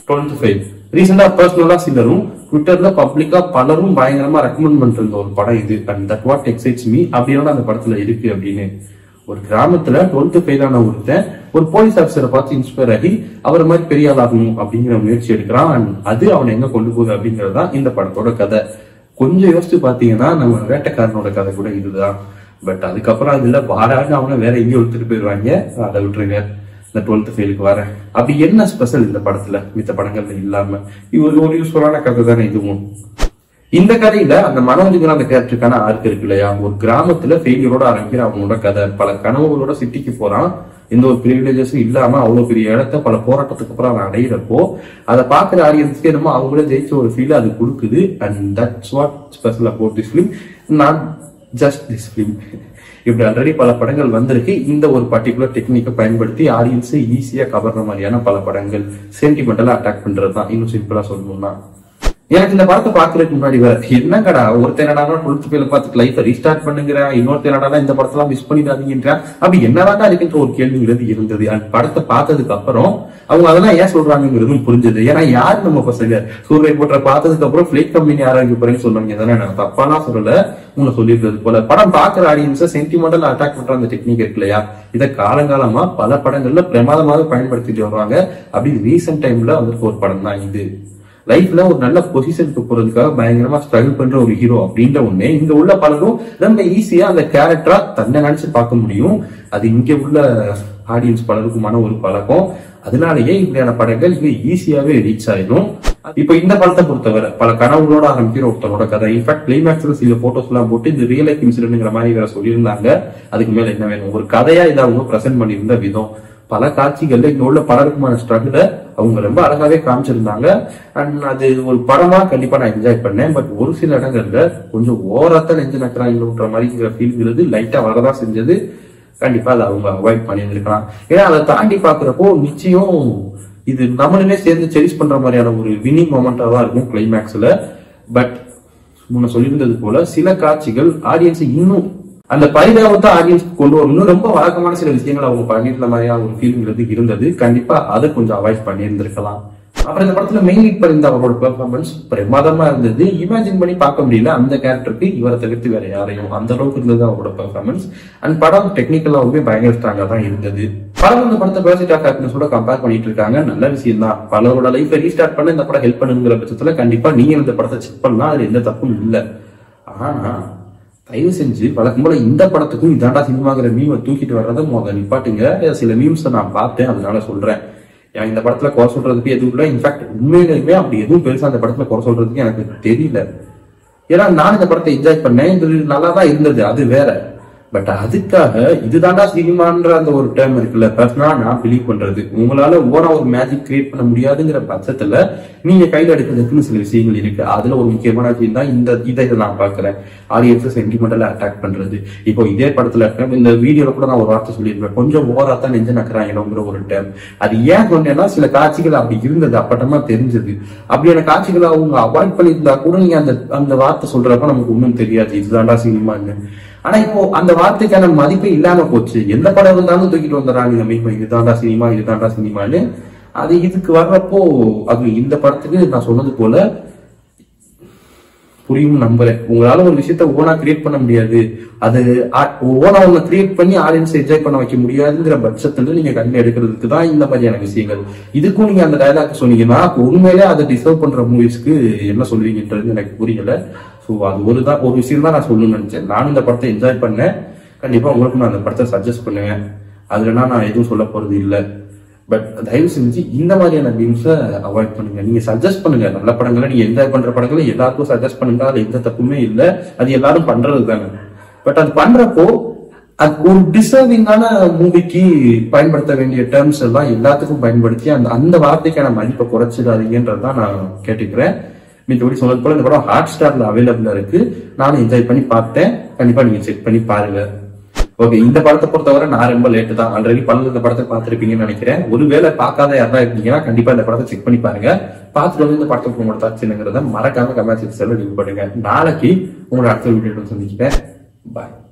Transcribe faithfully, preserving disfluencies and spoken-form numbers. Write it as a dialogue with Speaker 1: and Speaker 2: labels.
Speaker 1: Twelfth fail ரீசெண்டா பர்சனலா சிலரும் ட்விட்டர்ல பப்ளிக்கா பலரும் பயங்கரமா ரெக்கமெண்ட் பண்ணிட்டு இருந்த ஒரு படம் இது. And that what excites me அப்படின்னா அந்த படத்துல இருக்கு அப்படின்னு. ஒரு கிராமத்துல டுவெல்த் ஃபெயிலான ஒருத்தன் ஒரு போலீஸ் ஆஃபீஸரை பார்த்து இன்ஸ்பயர் ஆகி அவர் மாதிரி பெரிய ஆளாகணும் அப்படிங்கிற முயற்சி எடுக்கிறான். அண்ட் அது அவனை எங்க கொண்டு போகுது அப்படிங்கறதுதான் இந்த படத்தோட கதை. கொஞ்சம் யோசிச்சு பாத்தீங்கன்னா நம்ம வேட்டைக்காரனோட கதை கூட இதுதான். பட் அதுக்கப்புறம் அதுல வாராக அவனை வேற எங்கேயும் எடுத்துட்டு போயிடுவாங்க. அதை விட்டுருங்க. இந்த டுவெல்த் ஃபெயிலுக்கு வரேன். அப்படி என்ன ஸ்பெஷல் இந்த படத்துல மித்த படங்கள்ல இல்லாம? இது ஒரு யூஸ்ஃபுல்லான கதை தானே இதுவும். இந்த கதையில அந்த மனோஜுங்கிற அந்த கேரக்டருக்கான ஆர்க் இருக்கு இல்லையா? ஒரு கிராமத்துல ஃபெயிலியரோட ஆரம்பிக்கிற அவனோட கதை. பல கனவுகளோட சிட்டிக்கு போறான். எந்த ஒரு பிரிவிலேஜஸும் இல்லாம அவ்வளவு பெரிய இடத்த பல போராட்டத்துக்கு அப்புறம் அவன் அடையிறப்போ அதை பாக்குற ஆடியன்ஸ்க்கு என்னமோ அவங்களே ஜெயிச்ச ஒரு ஃபீல் அது கொடுக்குது. And that's what special about this film, not just this film. இப்படி ஆல்ரெடி பல படங்கள் வந்திருக்கு. இந்த ஒரு பர்டிகுலர் டெக்னிக்கை பயன்படுத்தி ஆடியன்ஸை ஈஸியா கவர்ற மாதிரியான பல படங்கள் சென்டிமெண்டலா அட்டாக் பண்றதுதான். இன்னும் சிம்பிளா சொல்லணும்னா எனக்கு இந்த படத்தை பாக்குறதுக்கு முன்னாடி வேற என்னங்கடா ஒருத்தர் என்னடா டுவெல்த் ஃபெயில பார்த்து லைஃப் ரீஸ்டார்ட் பண்ணுங்கிற, இன்னொருத்தர் என்னடா இந்த படத்தெல்லாம் மிஸ் பண்ணிடாதீங்கன்ற, அப்படி என்னதான் இருக்குன்ற ஒரு கேள்விங்கிறது இருந்தது. அந்த படத்தை பார்த்ததுக்கு அப்புறம் அவங்க அதெல்லாம் ஏன் சொல்றாங்கிறதும் புரிஞ்சது. ஏன்னா யாரு நம்ம பசங்க சூரிய போட்ட பார்த்ததுக்கு அப்புறம் பிளைட் கம்பெனி ஆரம்பிக்க போறேன்னு சொன்னாங்க. தானே நான் தப்பாலாம் சொல்லல, உங்களை சொல்லியிருந்தது போல. படம் பாக்குற ஆடியன்ஸை சென்டிமெண்டல் அட்டாக் பண்ற அந்த டெக்னிக் இருக்கு இல்லையா? இதை காலங்காலமா பல படங்கள்ல பிரமாதமாக பயன்படுத்திட்டு வருவாங்க. அப்படி ரீசெண்ட் டைம்ல வந்துட்டு ஒரு படம் தான் இது. லைஃப்ல ஒரு நல்ல பொசிஷனுக்கு போறதுக்காக பயங்கரமா ஸ்ட்ரகிள் பண்ற ஒரு ஹீரோ அப்படின்ற ஒண்ணு இங்க உள்ள பலரும் ரொம்ப ஈஸியா அந்த கேரக்டரா தன்னை நினைச்சு பார்க்க முடியும். அது இங்க உள்ள ஆடியன்ஸ் பலருக்குமான ஒரு பழக்கம். அதனாலயே இப்படியான படங்கள் இங்க ஈஸியாவே ரீச் ஆயிடும். இப்ப இந்த படத்தை பொறுத்தவரை பல கனவுகளோட ஆரம்பிக்கிற ஒருத்தரோட கதை. இன்ஃபேக்ட் கிளைமேக்ஸ்ல சில போட்டோஸ் எல்லாம் போட்டு இந்த ரியல் லைஃப் இன்சிடென்ட்ங்கிற மாதிரி வேற சொல்லியிருந்தாங்க. அதுக்கு மேல என்ன வேணும்? ஒரு கதையா இதை அவங்க பிரசென்ட் பண்ணியிருந்த விதம், பல காட்சிகள்ல இங்க உள்ள பலருக்குமான ஸ்ட்ரகிள அவங்க ரொம்ப அழகாவே காமிச்சிருந்தாங்க. அண்ட் அது ஒரு படமா கண்டிப்பா நான் என்ஜாய் பண்ணேன். பட் ஒரு சில இடங்கள்ல கொஞ்சம் ஓவராத்தான் நெஞ்சு நக்கிறாங்கிற மாதிரிங்கிற ஃபீல்ங்கிறது லைட்டா வரதான் செஞ்சது. கண்டிப்பா அதை அவங்க அவாய்ட் பண்ணியிருந்திருக்கலாம். ஏன்னா அதை தாண்டி பாக்குறப்போ நிச்சயம் இது நம்மளுமே சேர்ந்து செரிஸ் பண்ற மாதிரியான ஒரு வினிங் மொமெண்டா தான் இருக்கும் கிளைமேக்ஸ்ல. பட் முன்ன சொல்லியிருந்தது போல சில காட்சிகள் ஆடியன்ஸ் இன்னும் அந்த பரிதாபத்தை ஆடியன்ஸ் கொண்டு வரணும். ரொம்ப வழக்கமான சில விஷயங்கள் அவங்க பண்ணிருந்த மாதிரியான ஒரு ஃபீலிங் இருந்தது. கண்டிப்பா அதை கொஞ்சம் அவாய்ட் பண்ணியிருந்திருக்கலாம். அப்புறம் இந்த படத்துல மெயின் லீட் பண்ணியிருந்த அவரோட பெர்ஃபார்மன்ஸ் பிரமாதமா இருந்தது. இமேஜின் பண்ணி பார்க்க முடியல அந்த கேரக்டருக்கு இவரை தவிர்த்து வேற யாரையும். அந்த அளவுக்கு இருந்தது அவரோட பெர்ஃபார்மன்ஸ். அண்ட் படம் டெக்னிக்கலாவுமே பயங்கர ஸ்ட்ராங்கா தான் இருந்தது. படம் இந்த படத்தை பர்செட் ஆஃப் ஹாப்பினஸோட கம்பேர் பண்ணிட்டு இருக்காங்க. நல்ல விஷயம் தான். பலரோட லைஃபை ரீஸ்டார்ட் பண்ண இந்த படம் ஹெல்ப் பண்ணுங்கிற பட்சத்துல கண்டிப்பா நீங்க இந்த படத்தை செக் பண்ணலாம். அது எந்த தப்பும் இல்லை. ஆனா தயவு செஞ்சு வழக்கம் போல இந்த படத்துக்கும் இதாண்டா சினிமாங்கிற மீமை தூக்கிட்டு வர்றதை முதல்ல நிப்பாட்டுங்க. சில மீம்ஸ் நான் பார்த்தேன், அதனால சொல்றேன். எனக்கு இந்த படத்துல குறை சொல்றதுக்கு எதுவும் இல்லை. இன்ஃபேக்ட் உண்மையிலுமே அப்படி எதுவும் பெருசா அந்த படத்துல குறை சொல்றதுக்கு எனக்கு தெரியல. ஏன்னா நான் இந்த படத்தை என்ஜாய் பண்ணேன். இது நல்லாதான் இருந்தது, அது வேற. பட் அதுக்காக இதுதாண்டா சினிமான்ற அந்த ஒரு டேர்ம் இருக்குல்ல, பர்சனலா நான் பிலீவ் பண்றது, உங்களால ஓனா ஒரு மேஜிக் கிரியேட் பண்ண முடியாதுங்கிற பட்சத்துல நீங்க கையில் எடுக்கிறதுக்குன்னு சில விஷயங்கள் இருக்கு. அதுல ஒரு முக்கியமான விஷயம் தான் இந்த இதை நான் பாக்குறேன், ஆடியன்ஸை சென்டிமெண்டலா அட்டாக் பண்றது. இப்போ இதே படத்துல இருக்க இந்த வீடியோல கூட நான் ஒரு வார்த்தை சொல்லியிருப்பேன், கொஞ்சம் ஓவரா தான் நெஞ்ச நக்கிறாங்கிற ஒரு டேர்ம். அது ஏன் சொன்னேன்னா சில காட்சிகள் அப்படி இருந்தது, அப்பட்டமா தெரிஞ்சது. அப்படியான காட்சிகளை அவங்க அவாய்ட் பண்ணியிருந்தா கூட நீங்க அந்த அந்த வார்த்தை சொல்றப்ப நமக்கு ஒன்றும் தெரியாது இதுதாண்டா சினிமான்னு. ஆனா இப்போ அந்த வார்த்தைக்கான மதிப்பே இல்லாம போச்சு. எந்த படம் இருந்தாலும் தூக்கிட்டு வந்துடுறாங்க மீன், இதுதாண்டா சினிமா இதுதாண்டா சினிமான்னு. அது இதுக்கு வர்றப்போ அது இந்த படத்துக்கு நான் சொன்னது போல புரியும் நம்புறேன். உங்களால ஒரு விஷயத்த ஓனா கிரியேட் பண்ண முடியாது, அது ஓனா ஒண்ணு கிரியேட் பண்ணி ஆடியன்ஸ் என்ஜாய் பண்ண வைக்க முடியாதுங்கிற பட்சத்துல நீங்க கண்ணு எடுக்கிறதுக்கு தான் இந்த மாதிரியான விஷயங்கள். இதுக்கும் நீங்க அந்த டயலாக் சொன்னீங்கன்னா உண்மையிலே அதை டிசர்வ் பண்ற மூவிஸ்க்கு என்ன சொல்லுவீங்கன்றது எனக்கு புரியல. ஸோ அது ஒரு தான் ஒரு விஷயம் தான் நான் சொல்லணும்னு நினைச்சேன். நானும் இந்த படத்தை என்ஜாய் பண்ணேன். கண்டிப்பா உங்களுக்கு நான் அந்த படத்தை சஜஸ்ட் பண்ணுவேன். அதுலனா நான் எதுவும் சொல்ல போறது இல்லை. பட் தயவு செஞ்சு இந்த மாதிரியான மீம்ஸை அவாய்ட் பண்ணுங்க. நீங்க சஜஸ்ட் பண்ணுங்க நல்ல படங்களை, நீங்க என்ஜாய் பண்ற படங்களை எல்லாருக்கும் சஜஸ்ட் பண்ணுங்க. அது எந்த தப்புமே இல்லை, அது எல்லாரும் பண்றது தானே. பட் அது பண்றப்போ அது ஒரு டிசர்விங்கான மூவிக்கு பயன்படுத்த வேண்டிய டேர்ம்ஸ் எல்லாம் எல்லாத்துக்கும் பயன்படுத்தி அந்த அந்த வார்த்தைக்கான மதிப்பை குறைச்சிடாதீங்கன்றதான் நான் கேட்டுக்கிறேன். மித்தபடி சொன்னது போல இந்த படம் ஹாட் ஸ்டார்ல அவைலபிளா இருக்கு. நானும் என்ஜாய் பண்ணி பார்த்தேன். கண்டிப்பா நீங்க செக் பண்ணி பாருங்க. ஓகே, இந்த படத்தை பொறுத்தவரை நான் ரொம்ப லேட்டு தான். ஆல்ரெடி பல இந்த படத்தை பார்த்திருப்பீங்கன்னு நினைக்கிறேன். ஒருவேளை பார்க்காத யாரா இருக்கீங்கன்னா கண்டிப்பா இந்த படத்தை செக் பண்ணி பாருங்க. பார்த்துட்டு வந்து இந்த படத்துக்கு உங்களோட தாட்சிங்கிறத மறக்காம கமெண்ட் செக்ஷன்ல லீவ் பண்ணுங்க. நாளைக்கு உங்களோட அடுத்த வீடியோ சந்திக்கிறேன். பாய்.